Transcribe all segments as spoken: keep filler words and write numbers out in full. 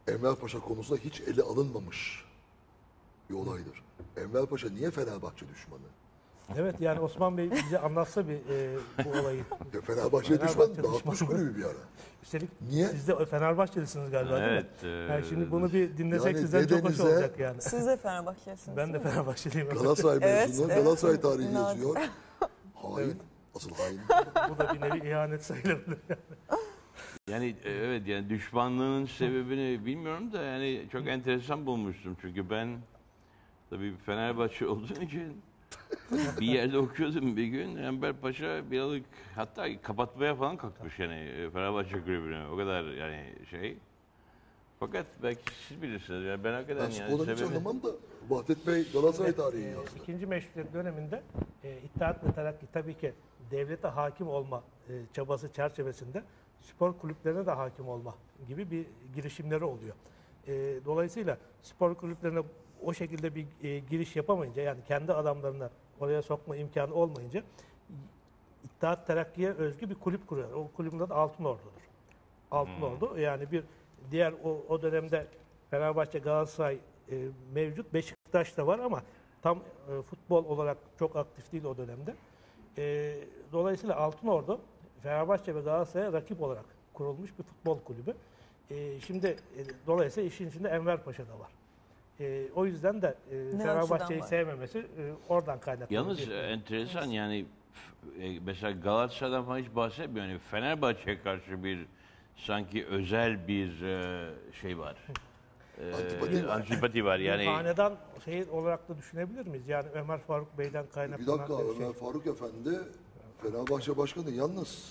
Enver Paşa konusunda hiç ele alınmamış bir olaydır. Enver Paşa niye Fenerbahçe düşmanı? Evet, yani Osman Bey bize anlatsa bir e, bu olayı. Ya Fenerbahçe, Fenerbahçe düşman, dağıtmış düşmanı. kulübü bir ara. Üstelik Niye? siz de Fenerbahçelisiniz galiba, Evet, değil mi? e, Yani şimdi bunu bir dinlesek yani sizden çok hoş dedenize- olacak yani. Siz de Fenerbahçelisiniz. Ben de değil mi? Fenerbahçeliyim. Galatasaray Evet, mezunu, evet. Galatasaray tarihi Nadir. yazıyor. Hain, asıl hain. Bu da bir nevi ihanet sayılabilir. Yani e, evet, yani düşmanlığının sebebini bilmiyorum da yani çok enteresan bulmuştum. Çünkü ben tabii Fenerbahçe olduğum için bir yerde okuyordum bir gün. Enver Paşa bir yıllık, hatta kapatmaya falan kalkmış yani e, Fenerbahçe kulübünü. O kadar yani şey. Fakat belki siz bilirsiniz. Yani ben hakikaten Ben yani spordan hiç sebebi... anlamam da Vahdet Bey Galatasaray tarihi E, yazdı. İkinci Meşrutiyet döneminde e, İttihat ve Terakki tabii ki devlete hakim olma e, çabası çerçevesinde spor kulüplerine de hakim olma gibi bir girişimleri oluyor. E, dolayısıyla spor kulüplerine o şekilde bir e, giriş yapamayınca, yani kendi adamlarını oraya sokma imkanı olmayınca İttihat Terakki'ye özgü bir kulüp kuruyor. O kulübün adı Altınordu'dur. Altınordu yani bir diğer o, o dönemde Fenerbahçe, Galatasaray e, mevcut. Beşiktaş da var ama tam e, futbol olarak çok aktif değil o dönemde. E, dolayısıyla Altınordu Fenerbahçe ve Galatasaray'a rakip olarak kurulmuş bir futbol kulübü. E, şimdi e, dolayısıyla işin içinde Enver Paşa da var. E, o yüzden de e, Fenerbahçe'yi var? sevmemesi e, oradan kaynaklanıyor. Yalnız diye. enteresan yani f- e, mesela Galatasaray'dan falan hiç bahsetmiyor. Yani Fenerbahçe'ye karşı bir sanki özel bir e, şey var. E, Antipati var. antipati var. Bir Yani hanedan şey olarak da düşünebilir miyiz? Yani Ömer Faruk Bey'den Bir kaynaklanan dakika, bir şey. Ömer Faruk Efendi Fenerbahçe Başkanı yalnız.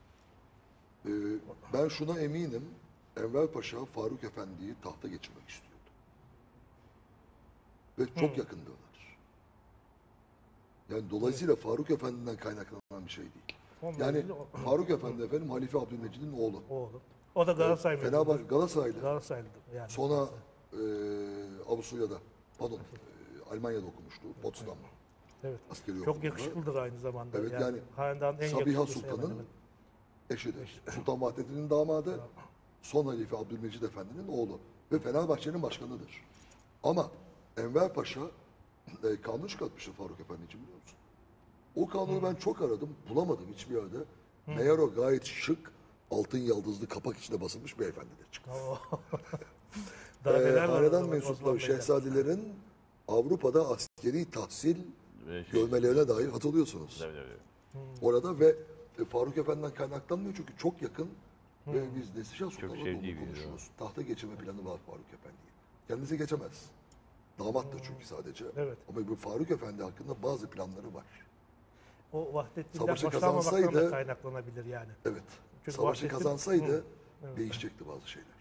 Ee, ben şuna eminim, Enver Paşa Faruk Efendi'yi tahta geçirmek istiyordu. Ve çok yakındırlar. Yani dolayısıyla Faruk Efendi'den kaynaklanan bir şey değil. Onunla Yani ilgili o- Faruk Efendi efendim Halife Abdülmecid'in oğlu. Oğlu. O da Galatasaray mezunudur. Fenerbahçe Galatasaraylı. Galatasaraylıdır yani. Sonra e, Avusturya'da, pardon, e, Almanya'da okumuştu. Potsdam'da. Evet. Askeri Çok okulunda. yakışıklıdır aynı zamanda. Evet, yani hanedanın en Sabiha yakışıklısı hemen Sultan'ın hemen. eşidir. Sultan Vahdettin'in damadı, son halife Abdülmecid Efendi'nin oğlu ve Fenerbahçe'nin başkanıdır. Ama Enver Paşa e, kanun çıkartmıştır Faruk Efendi için, biliyor musun? O kanunu ben çok aradım, bulamadım hiçbir yerde. Meğer o gayet şık, altın yaldızlı kapak içinde basılmış beyefendidir çıktı. Daha Ee, neler var o hanedan zaman Osman mensupları, Bey'den. şehzadelerin Avrupa'da askeri tahsil Ve şey- görmelerine dair hatırlıyorsunuz. Tabii, tabii. Orada ve e, Faruk Efendi'den kaynaklanmıyor çünkü çok yakın ve biz Neslişah Sultan'la da sevdiği onu biri, konuşuyoruz. Tahta geçirme planı var Faruk Efendi'ye. Kendisi geçemez. Damattır çünkü sadece. Evet. Ama bu Faruk Efendi hakkında bazı planları var. O Vahdettin'den Savaşı hoşlanmamaktan da kazansaydı- kaynaklanabilir yani. Evet. Çünkü Savaşı Vahdettin- kazansaydı değişecekti bazı şeyler.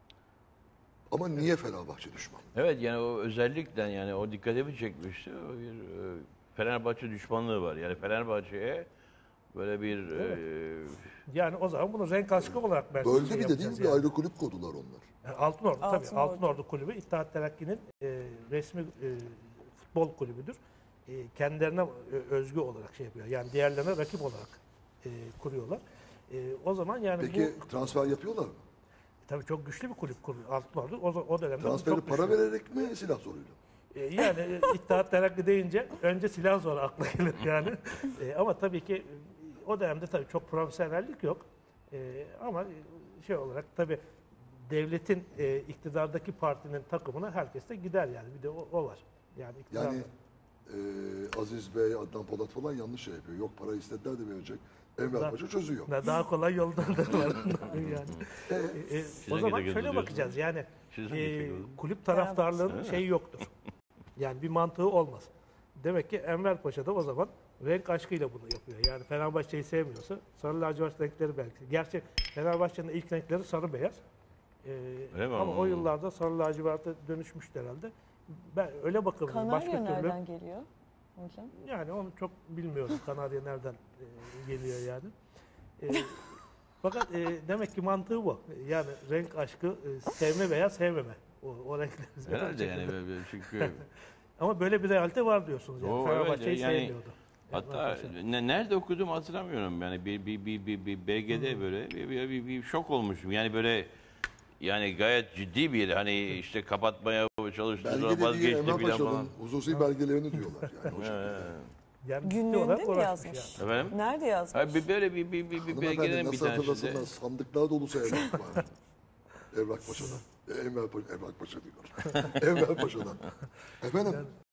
Ama niye Fenerbahçe düşman? Evet, yani o özellikle yani o dikkatimi çekmişti. O bir e, Fenerbahçe düşmanlığı var. Yani Fenerbahçe'ye böyle bir e, Yani o zaman bunu renk aşkı olarak belki Böldü şey bir de değil yapacağız mi? Bir yani. ayrı kulüp kurdular onlar. Yani Altınordu tabii. Altınordu. Altınordu Kulübü İttihat Terakki'nin e, resmi e, futbol kulübüdür. E, kendilerine e, özgü olarak şey yapıyor. Yani diğerlerine rakip olarak e, kuruyorlar. E, o zaman yani Peki bu transfer yapıyorlar mı? tabii çok güçlü bir kulüp kuruyor Altınordu. O, o dönemde bu Transferi çok para güçlü. vererek mi, silah zoruyla? E, yani e, İttihat Terakki deyince önce silah sonra akla gelir yani. E, ama tabii ki e, o dönemde tabii çok profesyonellik yok. E, ama e, şey olarak tabii devletin e, iktidardaki partinin takımına herkes de gider yani. Bir de o, o var. Yani iktidar. Yani e, Aziz Bey, Adnan Polat falan yanlış şey yapıyor. Yok, para istediler de verecek. Enver Daha- Paşa çözüyor. Ne daha kolay yoldandır yani. E, e, o hangi zaman de şöyle gözüküyorsunuz? bakacağız yani Siz hangi e, gözüküyorsunuz? kulüp taraftarlığının şeyi yoktur. Yani bir mantığı olmaz. Demek ki Enver Paşa da o zaman renk aşkıyla bunu yapıyor. Yani Fenerbahçe'yi sevmiyorsa sarı lacivert renkleri belki. Gerçi Fenerbahçe'nin ilk renkleri sarı beyaz. Ee, Öyle mi? ama o yıllarda sarı laciverte dönüşmüştü herhalde. Ben öyle bakabilirim. Kanarya Başka türlü nereden geliyor hocam? yani onu çok bilmiyorum. Kanarya nereden e, geliyor yani. E, fakat e, demek ki mantığı bu. Yani renk aşkı e, sevme veya sevmeme. O, o renkleri. herhalde yani böyle- çünkü Ama böyle bir realite var diyorsunuz yani. O, Fenerbahçe'yi evet, yani- sevmiyordu. hatta ne, nerede okudum hatırlamıyorum yani bir bir bir bir, bir belgede böyle bir, bir, bir, bir şok olmuşum. Yani böyle yani gayet ciddi bir hani işte kapatmaya çalıştığı Belge sonra de değil vazgeçti Enver filan Paşa'nın falan. hususi belgelerini diyorlar yani o şekilde. Yani ciddi Günlüğünde olarak mi uğraşmış yazmış? yani. Efendim? Nerede yazmış? Ha, bir böyle bir bir bir, bir Hanımefendi belgelerin bir nasıl tanesi de. hatırlasınlar sandıklar dolusu evrak var. Evrak Paşa'dan. E, Enver Paşa, Evrak Paşa diyor. Enver Paşa'dan. Efendim